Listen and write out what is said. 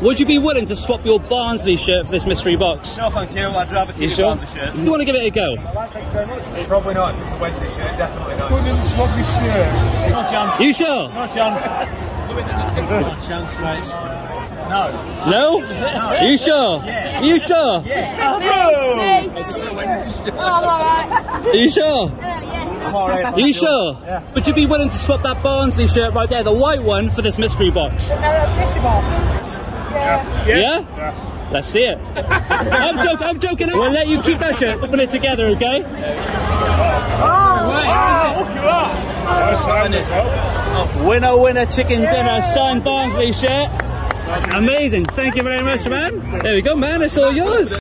Would you be willing to swap your Barnsley shirt for this mystery box? No, thank you. I'd rather keep your Barnsley shirt. Do you want to give it a go? Thank you very much. Probably not if it's a Wednesday shirt. Definitely not. Wouldn't swap this shirt. No chance. You sure? No chance. No chance, mate. No. No? You sure? Yeah. You sure? Yeah. I'm alright. Are you sure? I'm alright. Are you sure? Yeah. Would you be willing to swap that Barnsley shirt right there, the white one, for this mystery box? Mystery box. Yeah? Let's see it. I'm joking. We'll let you keep that shirt. Open it together, okay? Look at that. Winner, winner, chicken dinner, signed Barnsley shirt. Amazing. Thank you very much, man. There we go, man. It's all yours.